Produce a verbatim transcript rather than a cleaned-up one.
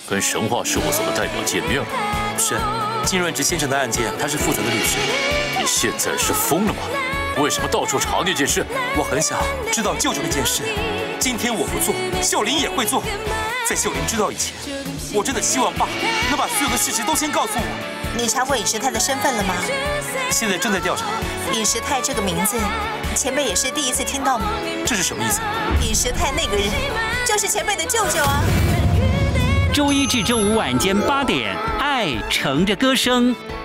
跟神话事务所的代表见面了。 是，金润之先生的案件，他是负责的律师。 你现在是疯了吗？为什么到处查那件事？ 我很想知道舅舅那件事。今天我不做，秀玲也会做。在秀玲知道以前，我真的希望爸能把所有的事实都先告诉我。 你查过尹时泰的身份了吗？ 现在正在调查。 尹时泰这个名字，前辈也是第一次听到吗？ 这是什么意思？ 尹时泰那个人，就是前辈的舅舅啊。 周一至周五晚间八点，爱乘着歌声。